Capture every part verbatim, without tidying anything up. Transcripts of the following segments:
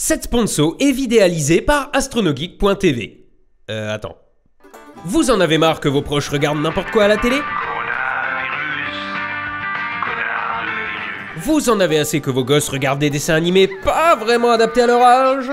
Cette sponsor est vidéalisée par astronogeek point t v. Euh, attends. Vous en avez marre que vos proches regardent n'importe quoi à la télé? Vous en avez assez que vos gosses regardent des dessins animés pas vraiment adaptés à leur âge?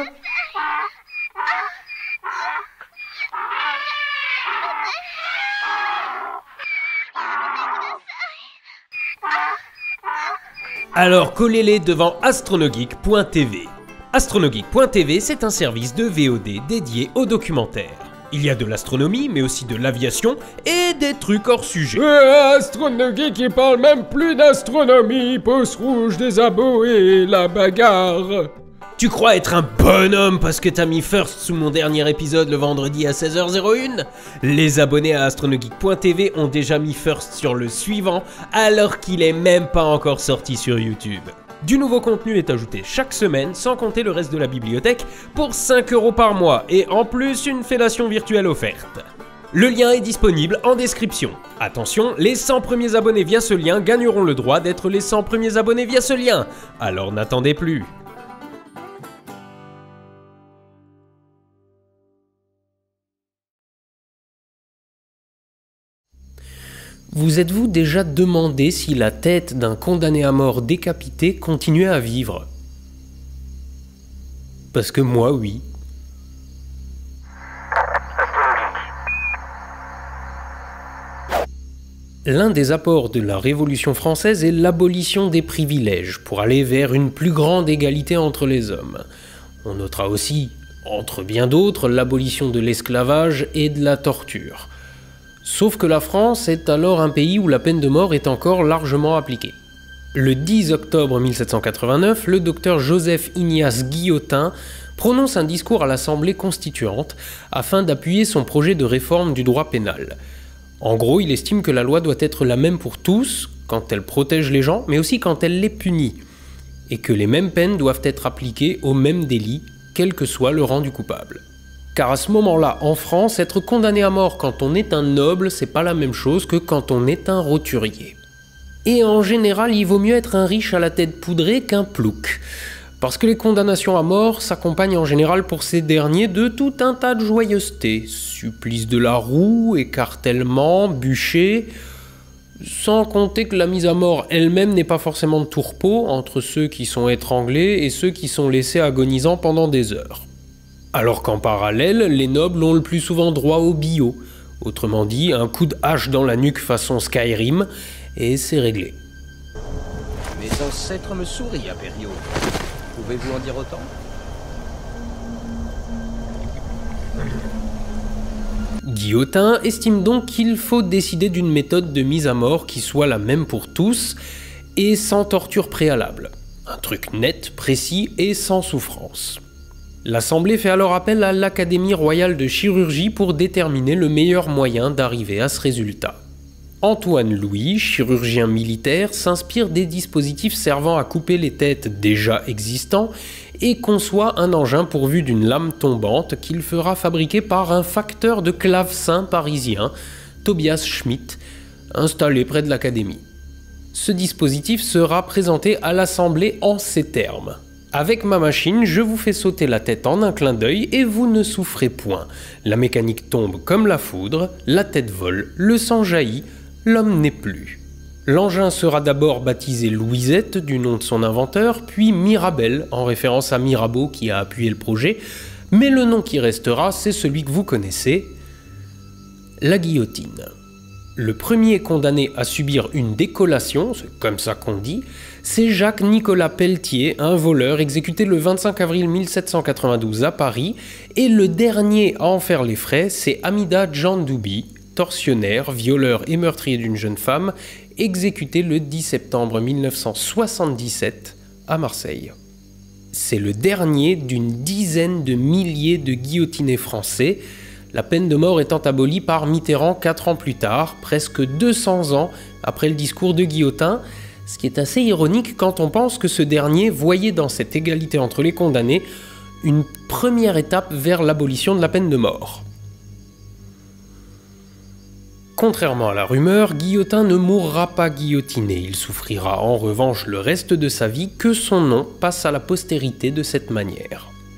Alors collez-les devant astronogeek point t v. astronogeek point t v, c'est un service de V O D dédié aux documentaires. Il y a de l'astronomie, mais aussi de l'aviation et des trucs hors sujet. Euh, Astronogeek, il parle même plus d'astronomie, pouce rouge, des abos et la bagarre. Tu crois être un bonhomme parce que t'as mis first sous mon dernier épisode le vendredi à seize heures zéro un? Les abonnés à astronogeek point t v ont déjà mis first sur le suivant alors qu'il est même pas encore sorti sur YouTube. Du nouveau contenu est ajouté chaque semaine, sans compter le reste de la bibliothèque, pour cinq euros par mois, et en plus une fellation virtuelle offerte. Le lien est disponible en description. Attention, les cent premiers abonnés via ce lien gagneront le droit d'être les cent premiers abonnés via ce lien, alors n'attendez plus. Vous êtes-vous déjà demandé si la tête d'un condamné à mort décapité continuait à vivre? Parce que moi, oui. L'un des apports de la Révolution française est l'abolition des privilèges pour aller vers une plus grande égalité entre les hommes. On notera aussi, entre bien d'autres, l'abolition de l'esclavage et de la torture. Sauf que la France est alors un pays où la peine de mort est encore largement appliquée. Le dix octobre mille sept cent quatre-vingt-neuf, le docteur Joseph-Ignace Guillotin prononce un discours à l'Assemblée constituante afin d'appuyer son projet de réforme du droit pénal. En gros, il estime que la loi doit être la même pour tous, quand elle protège les gens, mais aussi quand elle les punit, et que les mêmes peines doivent être appliquées aux mêmes délits, quel que soit le rang du coupable. Car à ce moment-là, en France, être condamné à mort quand on est un noble, c'est pas la même chose que quand on est un roturier. Et en général, il vaut mieux être un riche à la tête poudrée qu'un plouc. Parce que les condamnations à mort s'accompagnent en général pour ces derniers de tout un tas de joyeusetés. Supplice de la roue, écartèlement, bûcher... Sans compter que la mise à mort elle-même n'est pas forcément de tourpeau entre ceux qui sont étranglés et ceux qui sont laissés agonisants pendant des heures. Alors qu'en parallèle, les nobles ont le plus souvent droit au bio, autrement dit un coup de hache dans la nuque façon Skyrim, et c'est réglé. Mes ancêtres me sourient, Apério. Pouvez-vous en dire autant? Guillotin estime donc qu'il faut décider d'une méthode de mise à mort qui soit la même pour tous, et sans torture préalable. Un truc net, précis et sans souffrance. L'Assemblée fait alors appel à l'Académie royale de chirurgie pour déterminer le meilleur moyen d'arriver à ce résultat. Antoine Louis, chirurgien militaire, s'inspire des dispositifs servant à couper les têtes déjà existants et conçoit un engin pourvu d'une lame tombante qu'il fera fabriquer par un facteur de clavecin parisien, Tobias Schmidt, installé près de l'Académie. Ce dispositif sera présenté à l'Assemblée en ces termes. Avec ma machine, je vous fais sauter la tête en un clin d'œil et vous ne souffrez point. La mécanique tombe comme la foudre, la tête vole, le sang jaillit, l'homme n'est plus. L'engin sera d'abord baptisé Louisette du nom de son inventeur, puis Mirabel en référence à Mirabeau qui a appuyé le projet, mais le nom qui restera, c'est celui que vous connaissez, la guillotine. Le premier condamné à subir une décollation, c'est comme ça qu'on dit, c'est Jacques-Nicolas Pelletier, un voleur exécuté le vingt-cinq avril mille sept cent quatre-vingt-douze à Paris, et le dernier à en faire les frais, c'est Amida Djandoubi, tortionnaire, violeur et meurtrier d'une jeune femme, exécuté le dix septembre mille neuf cent soixante-dix-sept à Marseille. C'est le dernier d'une dizaine de milliers de guillotinés français, la peine de mort étant abolie par Mitterrand quatre ans plus tard, presque deux cents ans après le discours de Guillotin, ce qui est assez ironique quand on pense que ce dernier voyait dans cette égalité entre les condamnés une première étape vers l'abolition de la peine de mort. Contrairement à la rumeur, Guillotin ne mourra pas guillotiné, il souffrira en revanche le reste de sa vie que son nom passe à la postérité de cette manière.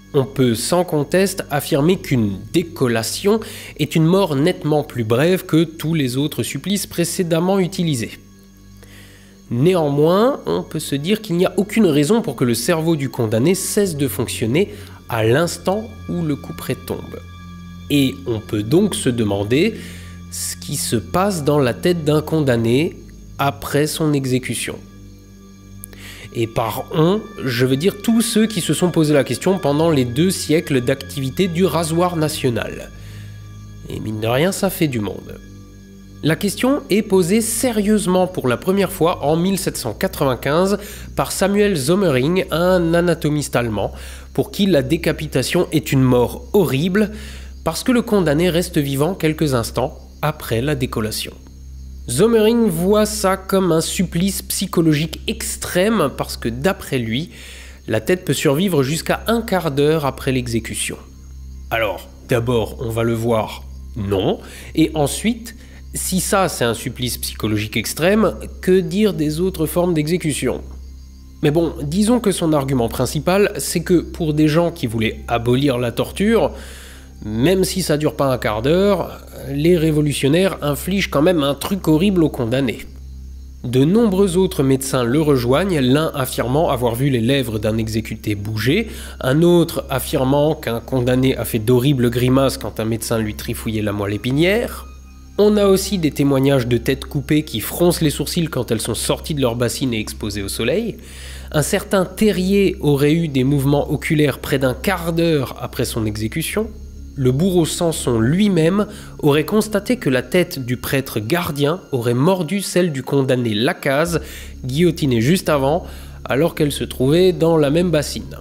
On peut sans conteste affirmer qu'une décollation est une mort nettement plus brève que tous les autres supplices précédemment utilisés. Néanmoins, on peut se dire qu'il n'y a aucune raison pour que le cerveau du condamné cesse de fonctionner à l'instant où le couperet tombe. Et on peut donc se demander ce qui se passe dans la tête d'un condamné après son exécution. Et par « on », je veux dire tous ceux qui se sont posé la question pendant les deux siècles d'activité du rasoir national. Et mine de rien, ça fait du monde. La question est posée sérieusement pour la première fois en mille sept cent quatre-vingt-quinze par Samuel Sommering, un anatomiste allemand, pour qui la décapitation est une mort horrible parce que le condamné reste vivant quelques instants après la décollation. Sommering voit ça comme un supplice psychologique extrême parce que d'après lui, la tête peut survivre jusqu'à un quart d'heure après l'exécution. Alors, d'abord, on va le voir, non, et ensuite, si ça c'est un supplice psychologique extrême, que dire des autres formes d'exécution ? Mais bon, disons que son argument principal, c'est que pour des gens qui voulaient abolir la torture, même si ça dure pas un quart d'heure, les révolutionnaires infligent quand même un truc horrible aux condamnés. De nombreux autres médecins le rejoignent, l'un affirmant avoir vu les lèvres d'un exécuté bouger, un autre affirmant qu'un condamné a fait d'horribles grimaces quand un médecin lui trifouillait la moelle épinière. On a aussi des témoignages de têtes coupées qui froncent les sourcils quand elles sont sorties de leur bassine et exposées au soleil. Un certain Terrier aurait eu des mouvements oculaires près d'un quart d'heure après son exécution. Le bourreau Samson lui-même aurait constaté que la tête du prêtre gardien aurait mordu celle du condamné Lacaze, guillotiné juste avant, alors qu'elle se trouvait dans la même bassine.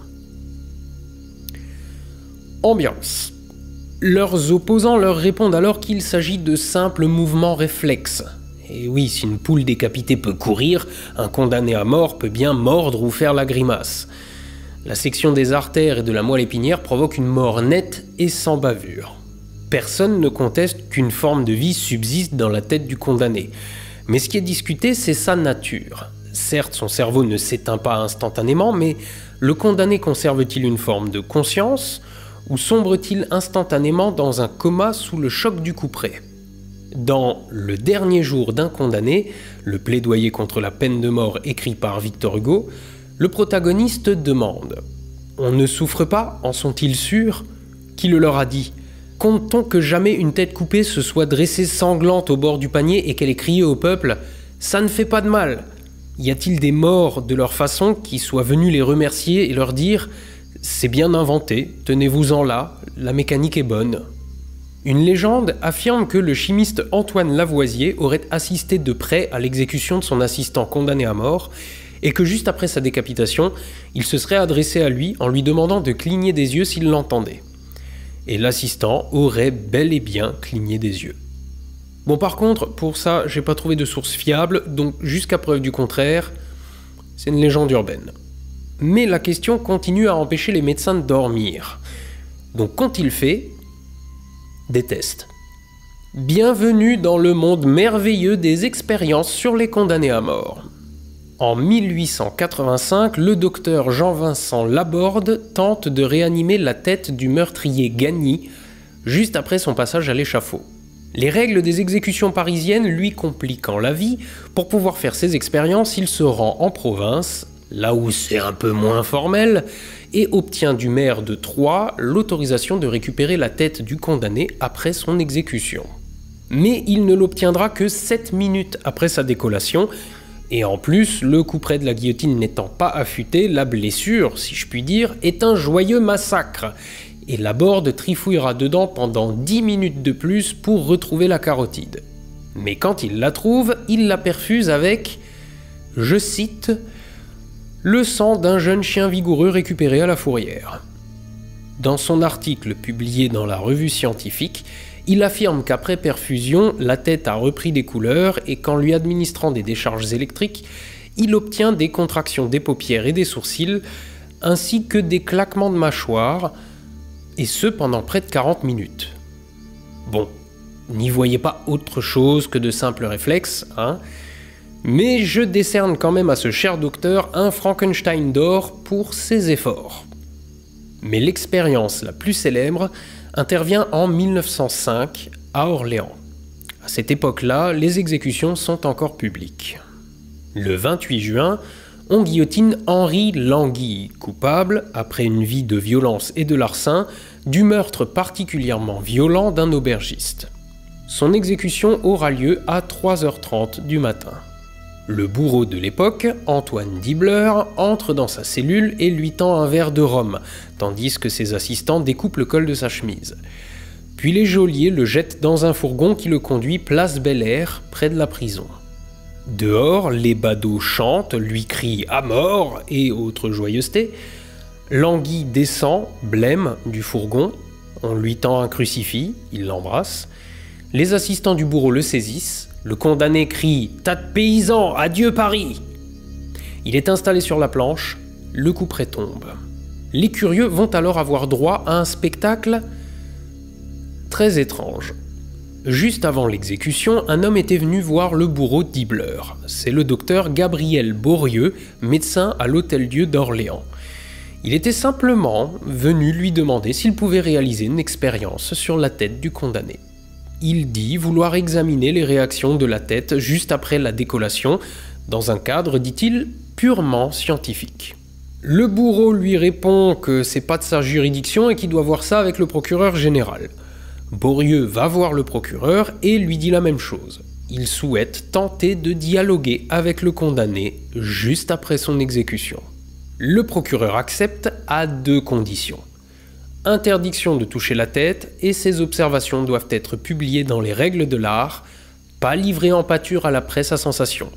Ambiance. Leurs opposants leur répondent alors qu'il s'agit de simples mouvements réflexes. Et oui, si une poule décapitée peut courir, un condamné à mort peut bien mordre ou faire la grimace. La section des artères et de la moelle épinière provoque une mort nette et sans bavure. Personne ne conteste qu'une forme de vie subsiste dans la tête du condamné. Mais ce qui est discuté, c'est sa nature. Certes, son cerveau ne s'éteint pas instantanément, mais le condamné conserve-t-il une forme de conscience ou sombre-t-il instantanément dans un coma sous le choc du couperet ? Dans Le dernier jour d'un condamné, le plaidoyer contre la peine de mort écrit par Victor Hugo, le protagoniste demande « On ne souffre pas, en sont-ils sûrs ? Qui le leur a dit ? Compte-t-on que jamais une tête coupée se soit dressée sanglante au bord du panier et qu'elle ait crié au peuple « Ça ne fait pas de mal !» Y a-t-il des morts de leur façon qui soient venus les remercier et leur dire « C'est bien inventé, tenez-vous-en là, la mécanique est bonne ». Une légende affirme que le chimiste Antoine Lavoisier aurait assisté de près à l'exécution de son assistant condamné à mort et que juste après sa décapitation, il se serait adressé à lui en lui demandant de cligner des yeux s'il l'entendait. Et l'assistant aurait bel et bien cligné des yeux. Bon, par contre, pour ça, j'ai pas trouvé de source fiable, donc jusqu'à preuve du contraire, c'est une légende urbaine. Mais la question continue à empêcher les médecins de dormir. Donc qu'ont-ils fait ? Des tests. Bienvenue dans le monde merveilleux des expériences sur les condamnés à mort. En mille huit cent quatre-vingt-cinq, le docteur Jean-Vincent Laborde tente de réanimer la tête du meurtrier Gagny, juste après son passage à l'échafaud. Les règles des exécutions parisiennes lui compliquant la vie, pour pouvoir faire ses expériences, il se rend en province, là où c'est un peu moins formel, et obtient du maire de Troyes l'autorisation de récupérer la tête du condamné après son exécution. Mais il ne l'obtiendra que sept minutes après sa décollation, et en plus, le couperet de la guillotine n'étant pas affûté, la blessure, si je puis dire, est un joyeux massacre, et Laborde trifouillera dedans pendant dix minutes de plus pour retrouver la carotide. Mais quand il la trouve, il la perfuse avec, je cite, « le sang d'un jeune chien vigoureux récupéré à la fourrière ». Dans son article publié dans la revue scientifique, il affirme qu'après perfusion, la tête a repris des couleurs et qu'en lui administrant des décharges électriques, il obtient des contractions des paupières et des sourcils, ainsi que des claquements de mâchoire, et ce pendant près de quarante minutes. Bon, n'y voyez pas autre chose que de simples réflexes, hein, mais je décerne quand même à ce cher docteur un Frankenstein d'or pour ses efforts. Mais l'expérience la plus célèbre intervient en mille neuf cent cinq à Orléans. À cette époque-là, les exécutions sont encore publiques. Le vingt-huit juin, on guillotine Henri Languille, coupable, après une vie de violence et de larcin, du meurtre particulièrement violent d'un aubergiste. Son exécution aura lieu à trois heures trente du matin. Le bourreau de l'époque, Antoine Dibler, entre dans sa cellule et lui tend un verre de rhum, tandis que ses assistants découpent le col de sa chemise. Puis les geôliers le jettent dans un fourgon qui le conduit place Bel-Air, près de la prison. Dehors, les badauds chantent, lui crient « à mort » et autres joyeusetés. Languille descend, blême, du fourgon. On lui tend un crucifix, il l'embrasse. Les assistants du bourreau le saisissent. Le condamné crie « tas de paysans, adieu Paris !» Il est installé sur la planche, le couperet tombe. Les curieux vont alors avoir droit à un spectacle très étrange. Juste avant l'exécution, un homme était venu voir le bourreau Dibler. C'est le docteur Gabriel Borieux, médecin à l'Hôtel-Dieu d'Orléans. Il était simplement venu lui demander s'il pouvait réaliser une expérience sur la tête du condamné. Il dit vouloir examiner les réactions de la tête juste après la décollation, dans un cadre, dit-il, purement scientifique. Le bourreau lui répond que c'est pas de sa juridiction et qu'il doit voir ça avec le procureur général. Borieux va voir le procureur et lui dit la même chose. Il souhaite tenter de dialoguer avec le condamné juste après son exécution. Le procureur accepte à deux conditions. Interdiction de toucher la tête et ses observations doivent être publiées dans les règles de l'art, pas livrées en pâture à la presse à sensation.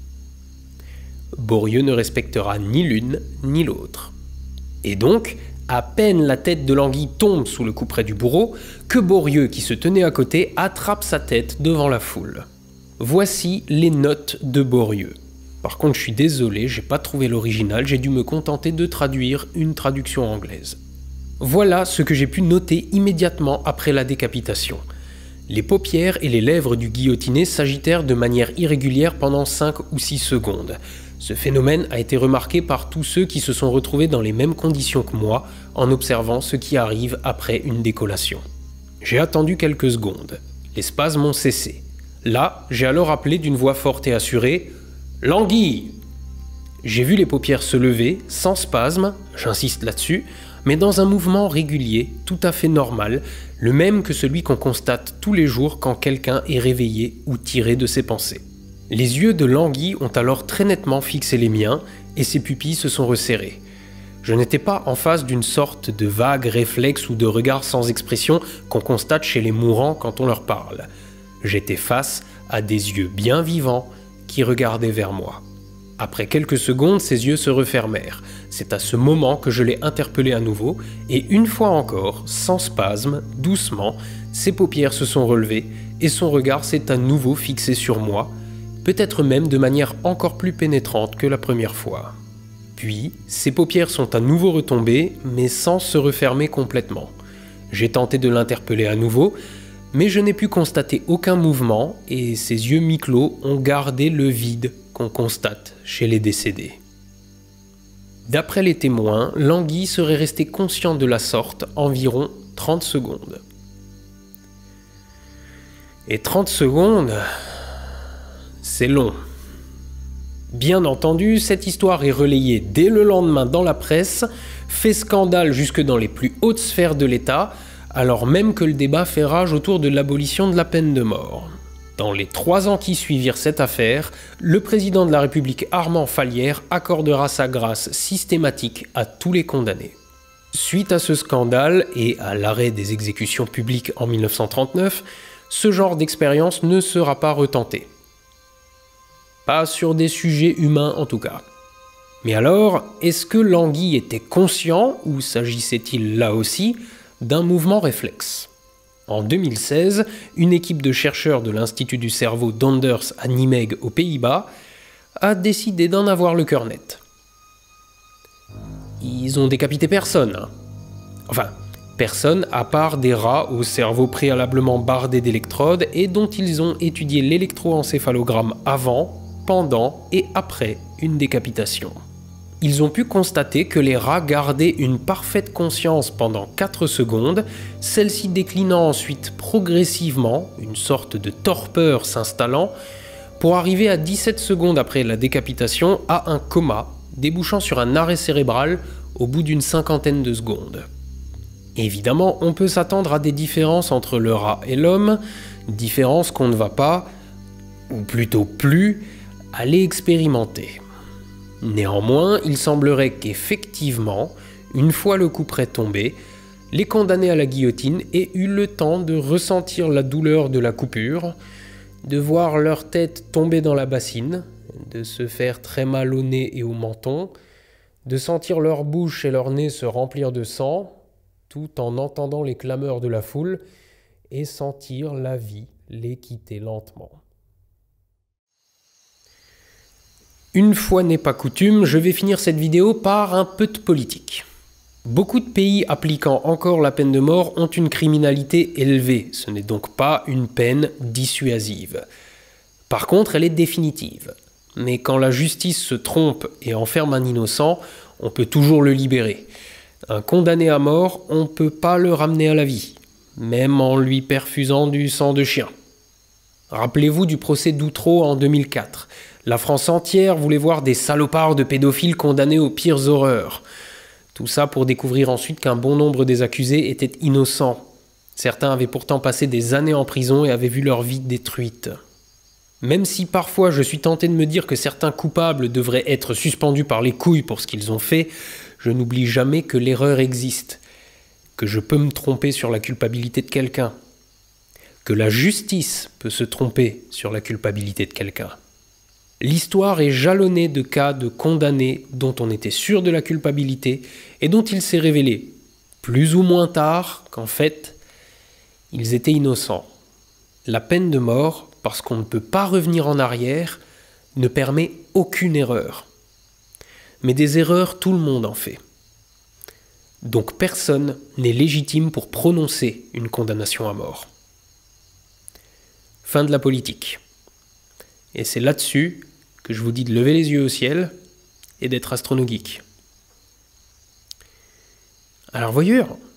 Borieux ne respectera ni l'une ni l'autre. Et donc, à peine la tête de Languille tombe sous le couperet du bourreau, que Borieux, qui se tenait à côté, attrape sa tête devant la foule. Voici les notes de Borieux. Par contre, je suis désolé, j'ai pas trouvé l'original, j'ai dû me contenter de traduire une traduction anglaise. Voilà ce que j'ai pu noter immédiatement après la décapitation. Les paupières et les lèvres du guillotiné s'agitèrent de manière irrégulière pendant cinq ou six secondes. Ce phénomène a été remarqué par tous ceux qui se sont retrouvés dans les mêmes conditions que moi en observant ce qui arrive après une décollation. J'ai attendu quelques secondes. Les spasmes ont cessé. Là, j'ai alors appelé d'une voix forte et assurée « Languille !» J'ai vu les paupières se lever, sans spasme, j'insiste là-dessus, mais dans un mouvement régulier, tout à fait normal, le même que celui qu'on constate tous les jours quand quelqu'un est réveillé ou tiré de ses pensées. Les yeux de Languille ont alors très nettement fixé les miens et ses pupilles se sont resserrées. Je n'étais pas en face d'une sorte de vague réflexe ou de regard sans expression qu'on constate chez les mourants quand on leur parle. J'étais face à des yeux bien vivants qui regardaient vers moi. Après quelques secondes, ses yeux se refermèrent. C'est à ce moment que je l'ai interpellé à nouveau, et une fois encore, sans spasme, doucement, ses paupières se sont relevées, et son regard s'est à nouveau fixé sur moi, peut-être même de manière encore plus pénétrante que la première fois. Puis, ses paupières sont à nouveau retombées, mais sans se refermer complètement. J'ai tenté de l'interpeller à nouveau, mais je n'ai pu constater aucun mouvement, et ses yeux mi-clos ont gardé le vide qu'on constate chez les décédés. D'après les témoins, Languille serait resté conscient de la sorte environ trente secondes. Et trente secondes, c'est long. Bien entendu, cette histoire est relayée dès le lendemain dans la presse, fait scandale jusque dans les plus hautes sphères de l'État, alors même que le débat fait rage autour de l'abolition de la peine de mort. Dans les trois ans qui suivirent cette affaire, le président de la République Armand Fallières accordera sa grâce systématique à tous les condamnés. Suite à ce scandale et à l'arrêt des exécutions publiques en mille neuf cent trente-neuf, ce genre d'expérience ne sera pas retenté. Pas sur des sujets humains en tout cas. Mais alors, est-ce que Languille était conscient, ou s'agissait-il là aussi, d'un mouvement réflexe ? En deux mille seize, une équipe de chercheurs de l'Institut du cerveau d'Anders à Nijmegen aux Pays-Bas a décidé d'en avoir le cœur net. Ils ont décapité personne. Hein. Enfin, personne à part des rats au cerveau préalablement bardé d'électrodes et dont ils ont étudié l'électroencéphalogramme avant, pendant et après une décapitation. Ils ont pu constater que les rats gardaient une parfaite conscience pendant quatre secondes, celle-ci déclinant ensuite progressivement, une sorte de torpeur s'installant, pour arriver à dix-sept secondes après la décapitation à un coma, débouchant sur un arrêt cérébral au bout d'une cinquantaine de secondes. Évidemment, on peut s'attendre à des différences entre le rat et l'homme, différences qu'on ne va pas, ou plutôt plus, aller expérimenter. Néanmoins, il semblerait qu'effectivement, une fois le couperet tombé, les condamnés à la guillotine aient eu le temps de ressentir la douleur de la coupure, de voir leur tête tomber dans la bassine, de se faire très mal au nez et au menton, de sentir leur bouche et leur nez se remplir de sang, tout en entendant les clameurs de la foule, et sentir la vie les quitter lentement. Une fois n'est pas coutume, je vais finir cette vidéo par un peu de politique. Beaucoup de pays appliquant encore la peine de mort ont une criminalité élevée, ce n'est donc pas une peine dissuasive. Par contre, elle est définitive. Mais quand la justice se trompe et enferme un innocent, on peut toujours le libérer. Un condamné à mort, on ne peut pas le ramener à la vie, même en lui perfusant du sang de chien. Rappelez-vous du procès d'Outreau en deux mille quatre. La France entière voulait voir des salopards de pédophiles condamnés aux pires horreurs. Tout ça pour découvrir ensuite qu'un bon nombre des accusés étaient innocents. Certains avaient pourtant passé des années en prison et avaient vu leur vie détruite. Même si parfois je suis tenté de me dire que certains coupables devraient être suspendus par les couilles pour ce qu'ils ont fait, je n'oublie jamais que l'erreur existe, que je peux me tromper sur la culpabilité de quelqu'un, que la justice peut se tromper sur la culpabilité de quelqu'un. L'histoire est jalonnée de cas de condamnés dont on était sûr de la culpabilité et dont il s'est révélé, plus ou moins tard, qu'en fait, ils étaient innocents. La peine de mort, parce qu'on ne peut pas revenir en arrière, ne permet aucune erreur. Mais des erreurs, tout le monde en fait. Donc personne n'est légitime pour prononcer une condamnation à mort. Fin de la politique. Et c'est là-dessus que je vous dis de lever les yeux au ciel et d'être astronogeek. Alors voyure,